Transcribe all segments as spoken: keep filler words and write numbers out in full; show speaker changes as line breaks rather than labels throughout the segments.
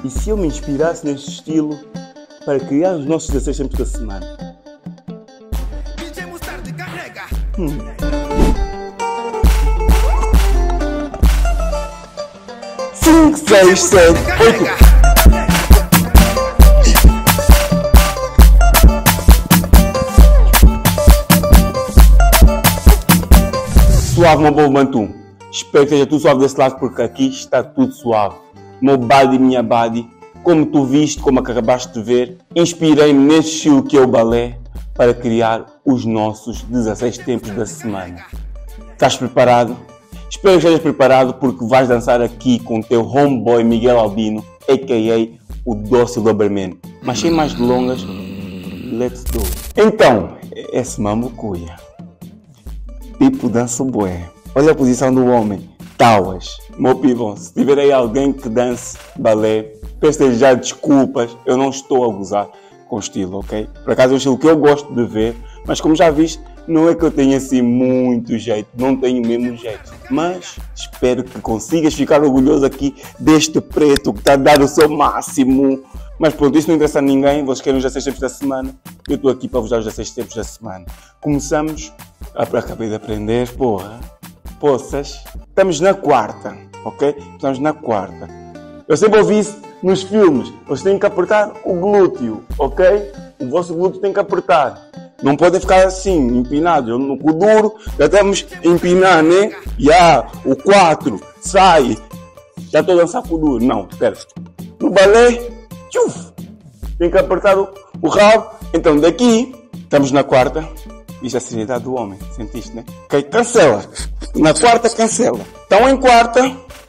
E se eu me inspirasse neste estilo para criar os nossos dezesseis tempos da semana? Hum. cinco, seis, sete, oito. Suave, meu povo Bantu. Espero que esteja tudo suave desse lado, porque aqui está tudo suave. Meu body, minha body, como tu viste, como acabaste de ver, inspirei-me neste estilo que é o balé para criar os nossos dezesseis tempos da semana. Estás preparado? Espero que estejas preparado, porque vais dançar aqui com o teu homeboy Miguel Albino, a k a o Dócil Doberman. Mas sem mais delongas, let's go. Então, esse mambo cuia. Tipo dança bué. Olha a posição do homem. Tauas. Meu pivão, se tiver aí alguém que dance balé, peço já desculpas, eu não estou a gozar com estilo, ok? Por acaso é um estilo que eu gosto de ver, mas como já viste, não é que eu tenha assim muito jeito, não tenho mesmo jeito. Mas espero que consigas ficar orgulhoso aqui deste preto que está a dar o seu máximo. Mas pronto, isso não interessa a ninguém, vocês querem os dezesseis tempos da semana, eu estou aqui para vos dar os dezesseis tempos da semana. Começamos, acabei de aprender, porra, poças, estamos na quarta, ok? Estamos na quarta. Eu sempre ouvi isso nos filmes, vocês têm que apertar o glúteo, ok? O vosso glúteo tem que apertar. Não podem ficar assim, empinados. No cu duro, já estamos a empinar, né? Já, o quatro, sai. Já estou a dançar com o duro. Não, espera. No balé, tchuf, tem que apertar o, o rabo. Então, daqui, estamos na quarta. Isto é a seriedade do homem, sentiste, né? Ok, cancela. Na quarta, cancela. Então, em quarta,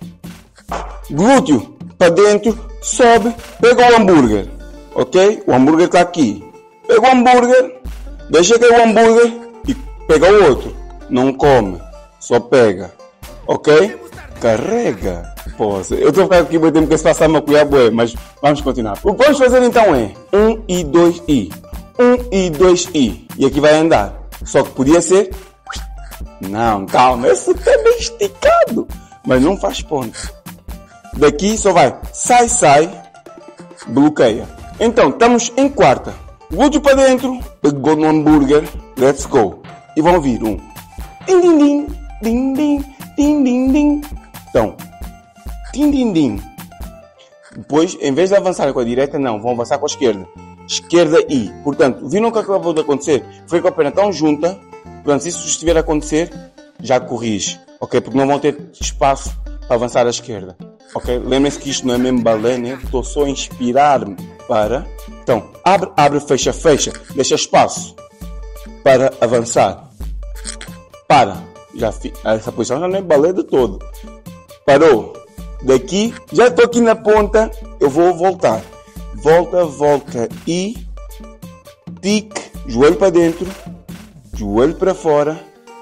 glúteo para dentro, sobe, pega o hambúrguer. Ok? O hambúrguer está aqui. Pega o hambúrguer, deixa cair o hambúrguer e pega o outro. Não come, só pega. Ok? Carrega. Poxa, eu estou a ficar aqui muito tempo que se passar uma colher boa, mas vamos continuar. O que vamos fazer então é um e dois i. um e dois i. E aqui vai andar. Só que podia ser... Não, calma, esse é bem esticado. Mas não faz ponta. Daqui só vai sai, sai, bloqueia. Então, estamos em quarta. Glúteo para dentro, pegou no hambúrguer, let's go. E vão vir um. Din, din, din, din, din, din, din, din. Então, din, din, din. Depois, em vez de avançar com a direita, não, vão avançar com a esquerda. Esquerda e. Portanto, viram o que acabou de acontecer? Foi com a perna tão junta. Portanto, se isso estiver a acontecer, já corrige. Ok? Porque não vão ter espaço para avançar à esquerda. Ok? Lembrem-se que isto não é mesmo balé, né? Estou só a inspirar-me para... Então, abre, abre, fecha, fecha. Deixa espaço para avançar. Para. Já fi... Essa posição já não é balé de todo. Parou. Daqui, já estou aqui na ponta. Eu vou voltar. Volta, volta e... Tique. Joelho para dentro. Joelho para fora.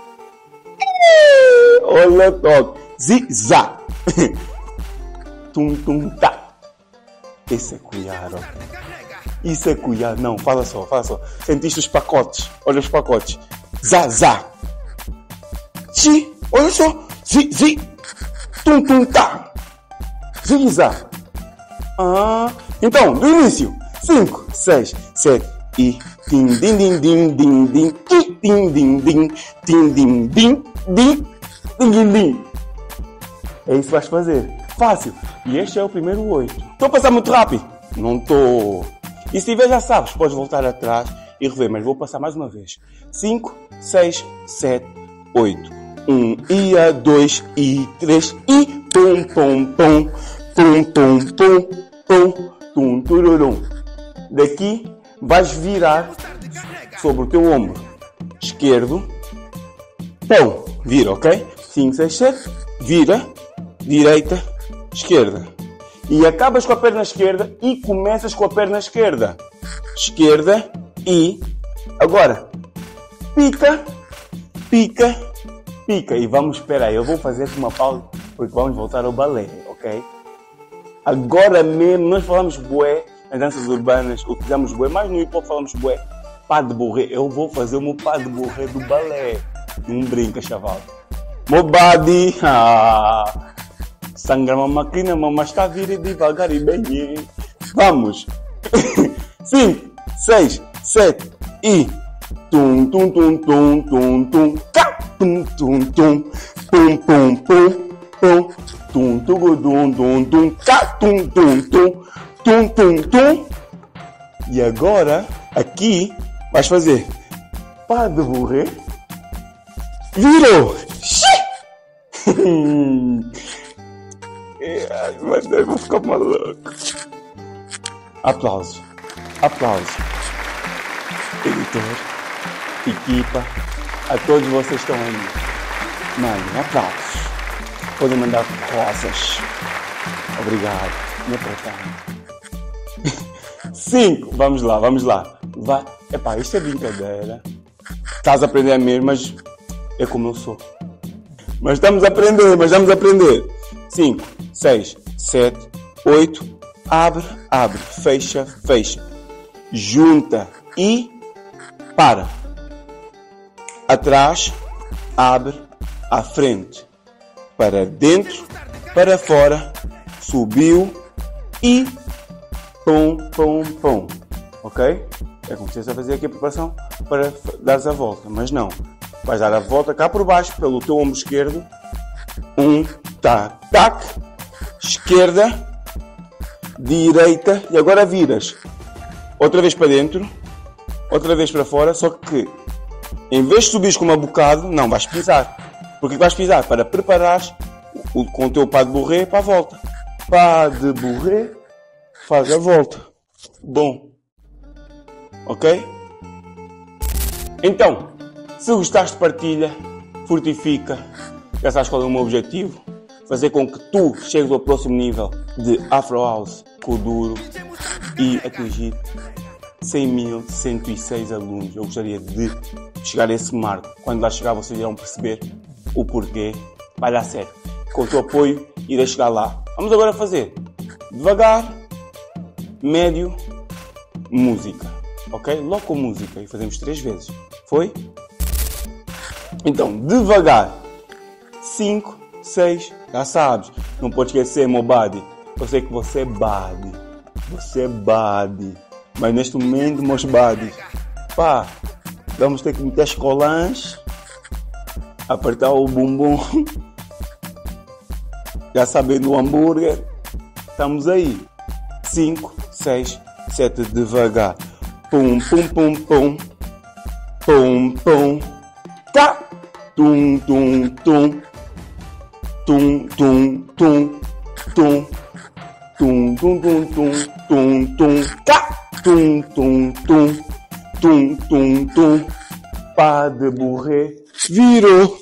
Olha, toque. Zig-zag. Tum, tum, tá. Esse é cuiar, ó. Isso é cuiar. Não, fala só, fala só. Sentiste os pacotes? Olha os pacotes. Zá, zá. Chi, olha só. Zi, zi. Tum, tum, tá. Zig, zá. Ah. Então, do início. cinco, seis, sete e... Tim, din, din, din, din, din. Tim, din, din, din. Tim, din, din, din. Din, din, din. É isso que vais fazer. Fácil. E este é o primeiro oito. Estou a passar muito rápido? Não estou. E se tiver, já sabes, podes voltar atrás e rever, mas vou passar mais uma vez. cinco, seis, sete, oito. um, I, A, dois, I, três, I, pum, pum, pum, pum, pum, pum, pum, tum, tururum. Daqui vais virar sobre o teu ombro esquerdo. Pum, vira, ok? cinco, seis, sete, vira, direita, esquerda. E acabas com a perna esquerda e começas com a perna esquerda. Esquerda e... Agora, pica, pica, pica. E vamos, espera aí, eu vou fazer aqui uma pausa porque vamos voltar ao balé, ok? Agora mesmo, nós falamos bué nas danças urbanas, utilizamos bué, mas no hip hop falamos bué. Pá de borré, eu vou fazer o meu pá de borré do balé. Não brinca, chaval. Meu body, ah... Sangra uma máquina, mamãe está a vir devagar e bem. Vamos. cinco, seis, sete e... Tum, tum, tum, tum, tum, tum. Cá, tum, tum, tum. Pum, pum, pum, pum. Tum, tum, tum, tum, tum. Cá, tum, tum, tum. Tum, tum, tum. E agora, aqui, vais fazer pá de burré. Virou! Ai, mas eu vou ficar maluco. Aplausos. Aplausos. Editor, equipa, a todos vocês que estão aí. Mano, aplausos. Podem mandar rosas. Obrigado. Me apertar. Cinco. Vamos lá, vamos lá. Vai. Epá, isto é brincadeira. Estás a aprender mesmo, mas é como eu sou. Mas estamos a aprender, mas vamos aprender. Cinco, seis, sete, oito. Abre, abre. Fecha, fecha. Junta e para. Atrás, abre, à frente. Para dentro, para fora. Subiu e pum, pum, pum. Ok? É como se você fazer aqui a preparação para dares a volta. Mas não. Vais dar a volta cá por baixo, pelo teu ombro esquerdo. Um, tac, tac. Esquerda. Direita. E agora viras. Outra vez para dentro. Outra vez para fora. Só que, em vez de subires com uma bocado, não, vais pisar. Porque vais pisar para preparares o, com o teu pá de burré para a volta. Pá de burré. Faz a volta. Bom. Ok? Então, se gostaste, partilha, fortifica. Já sabes qual é o meu objetivo? Fazer com que tu chegues ao próximo nível de Afro House Kuduro e atingir cem mil cento e seis alunos. Eu gostaria de chegar a esse marco. Quando lá chegar, vocês irão perceber o porquê. Vai dar certo. Com o teu apoio, irei chegar lá. Vamos agora fazer devagar, médio, música. Ok? Logo com música. E fazemos três vezes. Foi? Então, devagar. cinco, seis, já sabes. Não pode esquecer, meu body. Eu sei que você é body. Você é body. Mas neste momento, meus bodies, pá, vamos ter que meter as colãs, apertar o bumbum. Já sabendo o hambúrguer. Estamos aí. cinco, seis, sete, devagar. Pum, pum, pum, pum. Pum, pum. Tá. Tum, tum, tum. Tum, tum, tum. Tum. Tum, tum, tum, tum. Tum, tum. Tá. Tum, tum, tum. Tum, tum, tum. Pá de burré. Virou.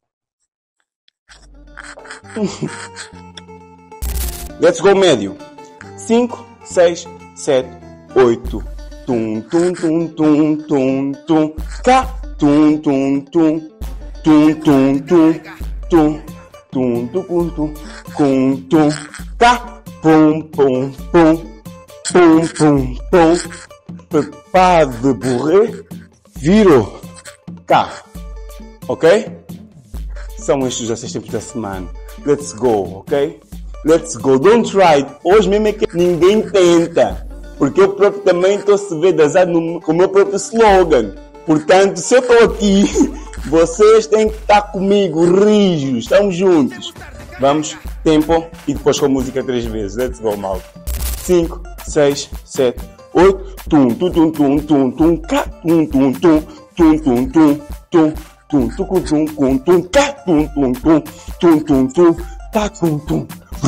Let's go médio. cinco, seis, sete, oito. Tum, tum, tum, tum, tum, tum. Cá. Tum, tum, tum. Tum, tum, tum. Tum. Tum, tum, tum, tum, tum. Cá. Pum, pum, pum. Pum, pum, pum. Pá de burré. Virou. Cá. Ok? São estes os exercícios tempos da semana. Let's go, ok? Let's go. Don't try. Hoje mesmo é que ninguém tenta. Porque eu próprio também estou a se ver dançar no, com o meu próprio slogan. Portanto, se eu estou aqui, vocês têm que estar comigo, rijos. Estamos juntos. Vamos, tempo e depois com a música três vezes. Let's go, mal. cinco, seis, sete, oito. Tum, tum, tum, tum, tum, tum, cá. Tum, tum, tum, tum, tum, tum, tum. Tum, tum, tum, tum, tum, cá. Tum, tum, tum, tum, tum, tum, tá, tum, tum.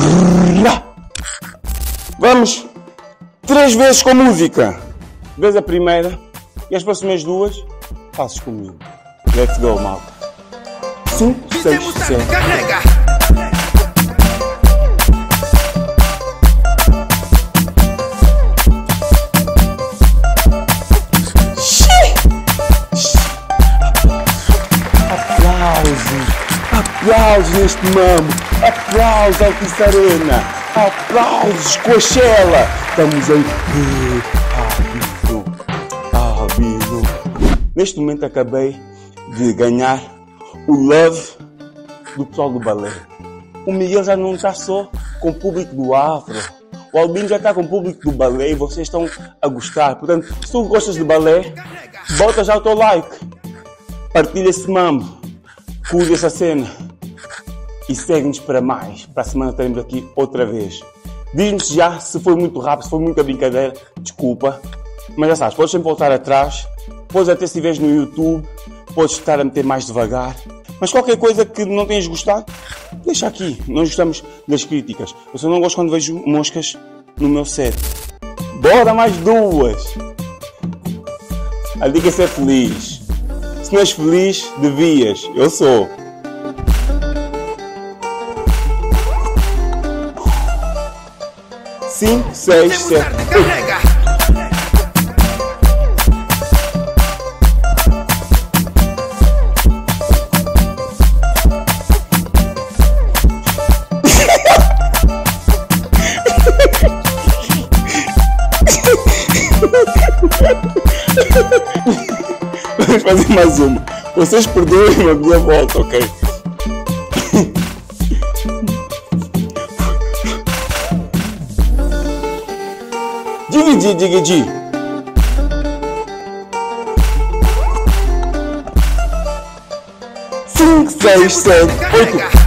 Vamos três vezes com música. Vês a primeira e as próximas duas fazes comigo. Let's go, malta. cinco, seis, sete. Aplausos neste mambo, aplausos Altice Arena, aplausos Coachella. Estamos aí. Ao vivo. Neste momento acabei de ganhar o love do pessoal do balé. o Miguel já não está só com o público do afro. O Albino já está com o público do balé e vocês estão a gostar. Portanto, se tu gostas de balé, bota já o teu like. Partilha esse mambo. Curte essa cena. E segue-nos para mais. Para a semana estaremos aqui outra vez. Diz-nos já se foi muito rápido, se foi muita brincadeira. Desculpa. Mas já sabes, podes sempre voltar atrás. Podes até se vês no YouTube. Podes estar a meter mais devagar. Mas qualquer coisa que não tenhas gostado, deixa aqui. Nós gostamos das críticas. Eu só não gosto quando vejo moscas no meu set. Bora mais duas! A dica é ser feliz. Se não és feliz, devias. Eu sou. cinco, seis, sete, oito. Vamos fazer mais uma. Vocês perdoem, mas minha volta, ok? Diga, diga, diga. Cinco, seis, sete, oito.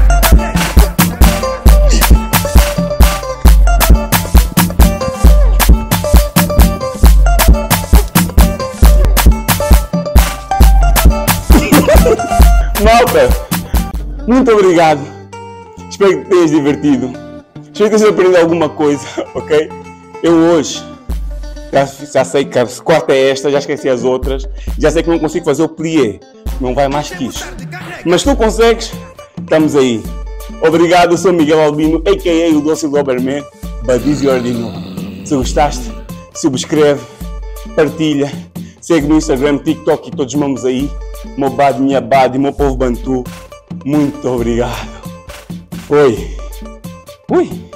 Malta, muito obrigado. Espero que tenhas divertido. Espero que tenhas aprendido alguma coisa, ok? Eu hoje já, já sei que a quarta é esta, já esqueci as outras. Já sei que não consigo fazer o plié. Não vai mais que isso. Mas tu consegues, estamos aí. Obrigado, eu sou Miguel Albino, a k a o Doce Doberman. But is you already know. Se gostaste, subscreve, partilha, segue no Instagram, TikTok e todos os mamos aí. Meu bad, minha bad, meu povo bantu. Muito obrigado. Oi. Ui.